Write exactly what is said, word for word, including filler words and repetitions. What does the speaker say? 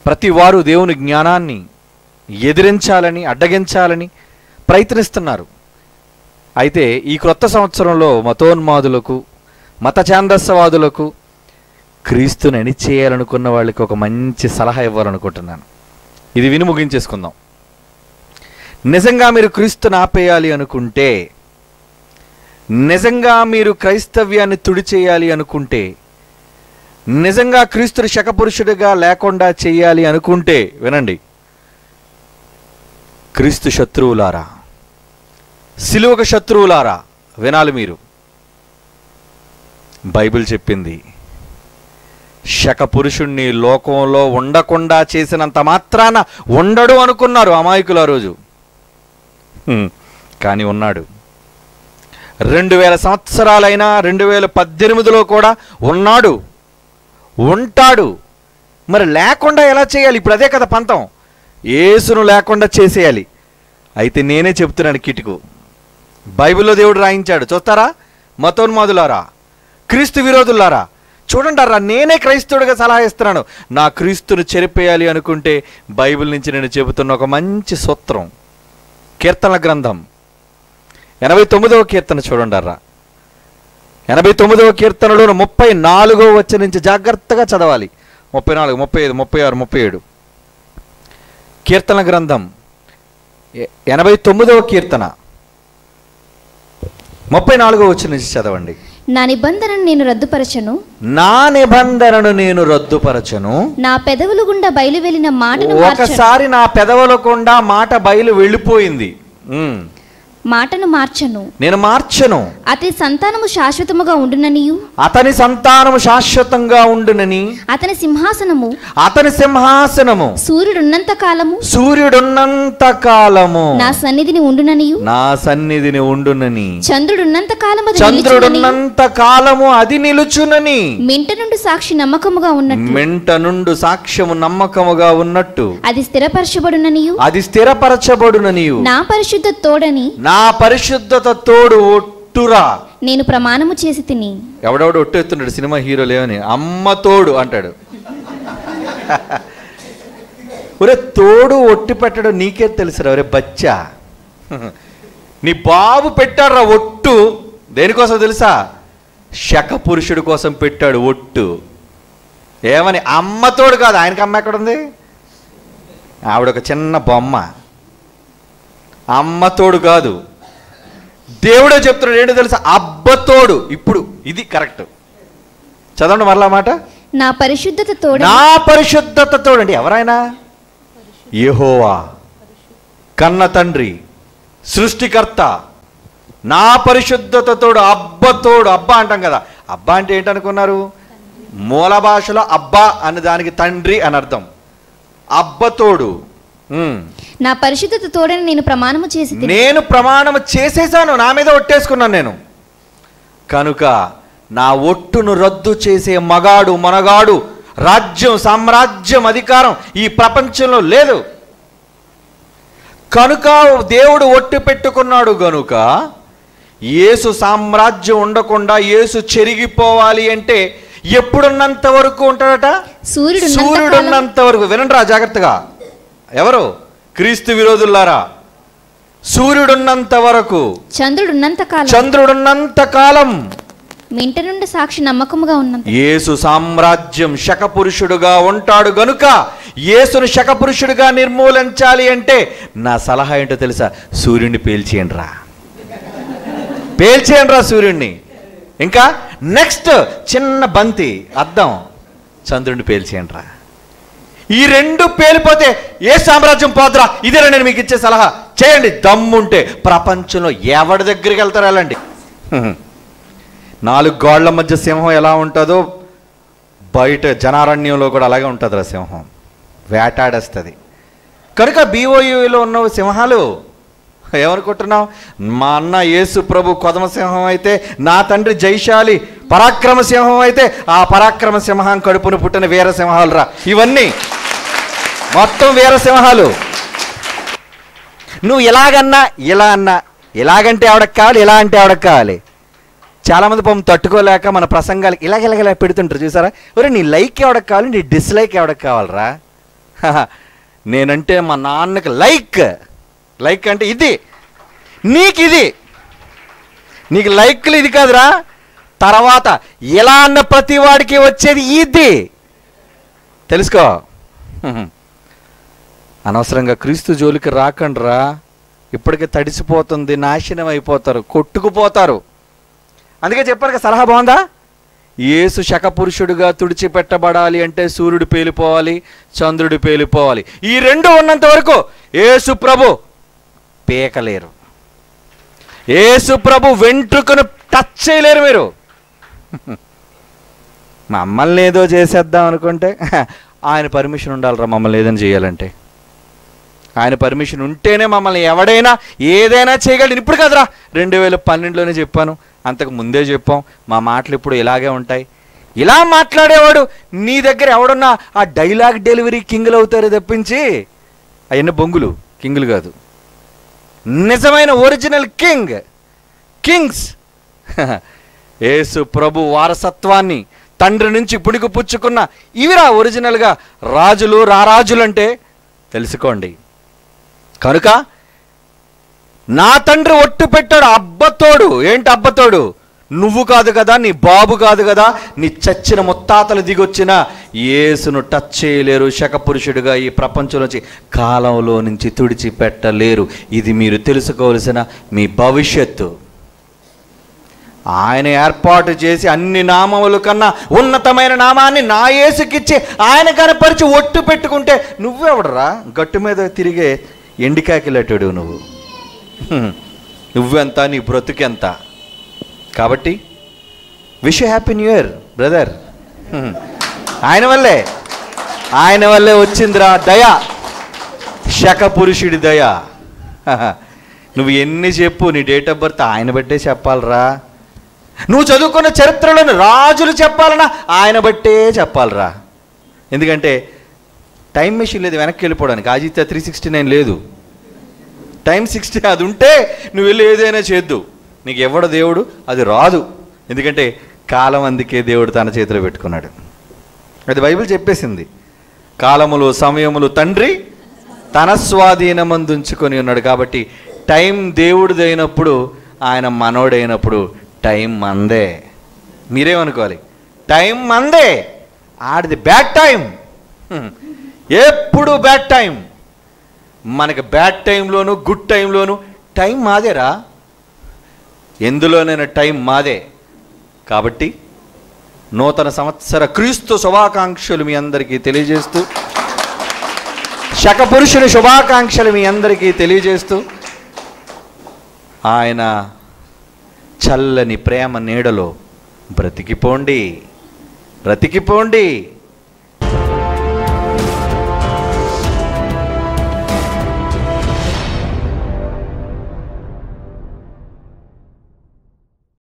ప్రతి వారు దేవుని జ్ఞానాన్ని ఎదిరించాలని, అడ్డగించాలని ప్రయత్నిస్తున్నారు. అయితే ఈ క్రొత్త సంవత్సరంలో మతోన్మాదులకు, మత ఛాందస్సవాదులకు క్రీస్తుని అణిచేయాలనుకున్న వాళ్ళకి ఒక మంచి సలహా ఇవ్వాలనుకుంటున్నాను. ఇది విని ముగించేసుకుందాం. నిజంగా మీరు క్రీస్తుని ఆపేయాలి అనుకుంటే, నిజంగా మీరు క్రైస్తవ్యాన్ని తుడిచేయాలి అనుకుంటే, నిజంగా క్రీస్తుని శకపురుషుడిగా లేకుండా చేయాలి అనుకుంటే, వినండి, క్రీస్తు శత్రువులారా, సిలువకు శత్రువులారా వినాలి మీరు. బైబిల్ చెప్పింది, శకపురుషుణ్ణి లోకంలో ఉండకుండా చేసినంత మాత్రాన ఉండడు అనుకున్నారు అమాయకులు ఆ రోజు. కానీ ఉన్నాడు. రెండు వేల సంవత్సరాలైనా రెండు వేల పద్దెనిమిదిలో కూడా ఉన్నాడు, ఉంటాడు. మరి లేకుండా ఎలా చేయాలి? ఇప్పుడు అదే కదా పంతం, యేసును లేకుండా చేసేయాలి. అయితే నేనే చెప్తున్నాను కిటుకు, బైబిల్లో దేవుడు రాయించాడు. చూస్తారా మతోన్మాదులారా, క్రీస్తు విరోధులారా, చూడండి, నేనే క్రైస్తవుడిగా సలహా ఇస్తున్నాను. నా క్రీస్తును చెరిపేయాలి అనుకుంటే బైబిల్ నుంచి నేను చెబుతున్న ఒక మంచి సూత్రం. కీర్తన గ్రంథం ఎనభై తొమ్మిదవ కీర్తన చూడండి. ఎనభై తొమ్మిదవ కీర్తనలో ముప్పై నాలుగో వచ్చి నుంచి జాగ్రత్తగా చదవాలి. ముప్పై నాలుగు ముప్పై ఐదు ముప్పై ఆరు ముప్పై ఏడు కీర్తన గ్రంథం ఎనభై తొమ్మిదవ కీర్తన ముప్పై నాలుగో వచ్చి నుంచి చదవండి. నా నిబంధనను నేను రద్దుపరచను, నా నిబంధనను నేను రద్దుపరచను, నా పెదవుల గుండా బయలు వెళ్ళిన మాటను ఒకసారి నా పెదవుల గుండా మాట బయలు వెళ్ళిపోయింది, మాటను మార్చను, నేను మార్చను. అతని సంతానము శాశ్వతముగా ఉండుననియు, అతని సంతానము శాశ్వతంగా ఉండునని, అతని సింహాసనము అతని సింహాసనము సూర్యుడున్నంత కాలము సూర్యుడున్నంత కాలము నా సన్నిధిని ఉండుననియు, నా సన్నిధిని ఉండునని, చంద్రుడున్నంత కాలము చంద్రుడున్నంత కాలము అది నిలుచునని, మింట నుండి సాక్షి నమ్మకముగా ఉన్నట్టు మింట నుండి సాక్ష్యము నమ్మకముగా ఉన్నట్టు అది స్థిరపరచబడుననియు, అది స్థిరపరచబడుననియు, నా పరిశుద్ధ తోడని, నా పరిశుద్ధత తోడు ఒట్టురా నేను ప్రమాణము చేసి తిని. ఎవడెవడు ఒట్టు ఎత్తున్నాడు సినిమా హీరోలు ఏమని, అమ్మ తోడు అంటాడు. ఒరే తోడు ఒట్టి పెట్టడం నీకే తెలుసురా ఒరే బచ్చా. నీ బాబు పెట్టాడురా ఒట్టు, దేనికోసం తెలుసా? శక పురుషుడి కోసం పెట్టాడు ఒట్టు. ఏమని? అమ్మ తోడు కాదు. ఆయనకి అమ్మ ఎక్కడుంది? ఆవిడ ఒక చిన్న బొమ్మ, అమ్మ తోడు కాదు. దేవుడే చెప్తున్నాడు ఏంటో తెలుసా? అబ్బతోడు. ఇప్పుడు ఇది కరెక్ట్. చదవండి మరలా మాట. నా పరిశుద్ధత తోడు, నా పరిశుద్ధత తోడండి. ఎవరైనా? యెహోవా, కన్న తండ్రి, సృష్టికర్త. నా పరిశుద్ధత తోడు, అబ్బతోడు. అబ్బా అంటాం కదా, అబ్బా అంటే ఏంటనుకున్నారు? మూల భాషలో అబ్బా అనే దానికి తండ్రి అని అర్థం. అబ్బతోడు. నా పరిశుద్ధత తోడని నేను ప్రమాణము చేసి నేను ప్రమాణము చేసేసాను, నా మీద ఒట్టేసుకున్నాను నేను. కనుక నా ఒట్టును రద్దు చేసే మగాడు మనగాడు రాజ్యం, సామ్రాజ్యం, అధికారం ఈ ప్రపంచంలో లేదు. కనుక దేవుడు ఒట్టు పెట్టుకున్నాడు. కనుక యేసు సామ్రాజ్యం ఉండకుండా యేసు చెరిగిపోవాలి అంటే ఎప్పుడున్నంత వరకు ఉంటాడట? సూర్యుడున్నంత వరకు. వినండి రా జాగ్రత్తగా. ఎవరు? క్రీస్తు విరోధులారా, సూర్యుడున్నంత వరకు, చంద్రుడున్నంత కాలం, చంద్రుడున్నంత కాలం, మింట నుండి సాక్షి నమ్మకముగా ఉన్నంత. యేసు సామ్రాజ్యం శకపురుషుడుగా ఉంటాడు. గనుక యేసును శకపురుషుడుగా నిర్మూలించాలి అంటే నా సలహా ఏంటో తెలుసా? సూర్యుడిని పేల్చేయండి రా, పేల్చేయండి రా సూర్యుడిని. ఇంకా నెక్స్ట్ చిన్న బంతి అద్దం, చంద్రుడిని పేల్చేయండి రా. ఈ రెండు పేలిపోతే ఏ సామ్రాజ్యం పోద్రా? ఇదే నేను మీకు ఇచ్చే సలహా. చేయండి దమ్ముంటే. ప్రపంచంలో ఎవరి దగ్గరికి వెళ్తారు వెళ్ళండి. నాలుగు గోళ్ల మధ్య సింహం ఎలా ఉంటుందో బయట జనారణ్యంలో కూడా అలాగే ఉంటుంది రా సింహం, వేటాడేస్తుంది. కనుక బీఓయూలో ఉన్న సింహాలు ఏమనుకుంటున్నావు? మా అన్న యేసు ప్రభు కొదమ సింహం అయితే, నా తండ్రి జైశాలి పరాక్రమ సింహం అయితే, ఆ పరాక్రమ సింహం కడుపును పుట్టిన వీర సింహాలు రా ఇవన్నీ, మొత్తం వీర సింహాలు. నువ్వు ఇలాగన్నా ఇలా అన్నా, ఇలాగంటే ఎవడకు కావాలి, ఇలా అంటే ఎవడకు కావాలి. చాలామంది పాపం తట్టుకోలేక మన ప్రసంగాలకి ఇలాగ ఇలాగ పెడుతుంటారు చూసారా? ఒరే నీ లైక్ ఎవడకు కావాలి, నీ డిస్లైక్ ఎవడకు కావాలరా? నేనంటే మా నాన్నకి లైక్ లైక్ అంటే ఇది, నీకు ఇది, నీకు లైక్లు ఇది కాదురా. తర్వాత ఇలా అన్న ప్రతి వాడికి వచ్చేది ఇది, తెలుసుకో. అనవసరంగా క్రీస్తు జోలికి రాకండ్రా. ఇప్పటికే తడిసిపోతుంది, నాశనం అయిపోతారు, కొట్టుకుపోతారు. అందుకే చెప్పారు కదా, సలహా బాగుందా? యేసు శకపురుషుడుగా తుడిచిపెట్టబడాలి అంటే సూర్యుడు పేలిపోవాలి, చంద్రుడు పేలిపోవాలి. ఈ రెండు ఉన్నంత వరకు యేసు ప్రభు పేకలేరు, యేసు ప్రభు వెంట్రుకను టచ్ చేయలేరు మీరు. మమ్మల్ని ఏదో చేసేద్దాం అనుకుంటే ఆయన పర్మిషన్ ఉండాలిరా మమ్మల్ని ఏదైనా చేయాలంటే. ఆయన పర్మిషన్ ఉంటేనే మమ్మల్ని ఎవడైనా ఏదైనా చేయగలడు. ఇప్పుడు కదరా, రెండు వేల పన్నెండులోనే చెప్పాను, అంతకు ముందే చెప్పాం. మా మాటలు ఇప్పుడు ఇలాగే ఉంటాయి. ఇలా మాట్లాడేవాడు నీ దగ్గర ఎవడన్నా ఆ డైలాగ్ డెలివరీ కింగులు అవుతారు తప్పించి అవన్నీ బొంగులు, కింగులు కాదు. నిజమైన ఒరిజినల్ కింగ్, కింగ్స్. యేసు ప్రభు వారసత్వాన్ని తండ్రి నుంచి పుణికి పుచ్చుకున్న ఇవిరా ఒరిజినల్గా రాజులు, రారాజులు అంటే తెలుసుకోండి. కనుక నా తండ్రి ఒట్టు పెట్టాడు, అబ్బతోడు. ఏంటి అబ్బతోడు? నువ్వు కాదు కదా, నీ బాబు కాదు కదా, నీ చచ్చిన ముత్తాతలు దిగొచ్చిన యేసును టచ్ చేయలేరు, శకపురుషుడిగా ఈ ప్రపంచం నుంచి కాలంలో నుంచి తుడిచిపెట్టలేరు. ఇది మీరు తెలుసుకోవలసిన మీ భవిష్యత్తు. ఆయన ఏర్పాటు చేసి అన్ని నామముల కన్నా ఉన్నతమైన నామాన్ని నా యేసుకిచ్చి ఆయన కనపరిచి ఒట్టు పెట్టుకుంటే నువ్వెవడరా? గట్టు మీద తిరిగే ఎండికాకిలట్టుడు నువ్వు. నువ్వెంత, నీ బ్రతుకెంత? కాబట్టి wish happy new year brother. ఆయన వల్లే ఆయన వల్లే వచ్చిందిరా దయ, శకపురుషుడి దయ. నువ్వు ఎన్ని చెప్పు, నీ డేట్ ఆఫ్ బర్త్ ఆయన బట్టే చెప్పాలరా. నువ్వు చదువుకున్న చరిత్రలోని రాజులు చెప్పాలన్నా ఆయన బట్టే చెప్పాలరా. ఎందుకంటే టైం మెషిన్ లేదు వెనక్కి వెళ్ళిపోవడానికి. ఆదిత్య త్రీ సిక్స్టీ నైన్ లేదు, టైం సిక్స్టీ. అది ఉంటే నువ్వు వెళ్ళి ఏదైనా చేద్దు. నీకు ఎవడు దేవుడు అది రాదు. ఎందుకంటే కాలం అందుకే దేవుడు తన చేతిలో పెట్టుకున్నాడు. అది బైబిల్ చెప్పేసింది. కాలములు సమయములు తండ్రి తన స్వాధీనమందు ఉంచుకొని ఉన్నాడు. కాబట్టి టైం దేవుడిదైనప్పుడు, ఆయన మనోడైనప్పుడు టైం మందే. మీరేమనుకోవాలి? టైం మందే, ఆడిది బ్యాడ్ టైం. ఎప్పుడు బ్యాడ్ టైం. మనకి బ్యాడ్ టైంలోను గుడ్ టైంలోను టైం మాదేరా. ఎందులోనైనా టైం మాదే. కాబట్టి నూతన సంవత్సర క్రీస్తు శుభాకాంక్షలు మీ అందరికీ తెలియజేస్తూ, శకపురుషుని శుభాకాంక్షలు మీ అందరికీ తెలియజేస్తూ, ఆయన చల్లని ప్రేమ నీడలో బ్రతికిపోండి, బ్రతికిపోండి.